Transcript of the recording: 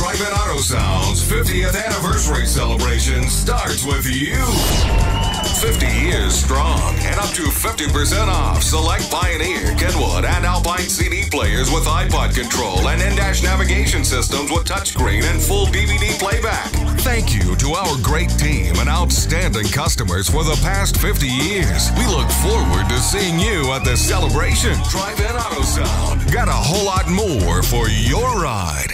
Drive-In Auto Sound's 50th anniversary celebration starts with you. 50 years strong and up to 50% off select Pioneer, Kenwood, and Alpine CD players with iPod control and in-dash navigation systems with touchscreen and full DVD playback. Thank you to our great team and outstanding customers for the past 50 years. We look forward to seeing you at the celebration. Drive-In Auto Sound. Got a whole lot more for your ride.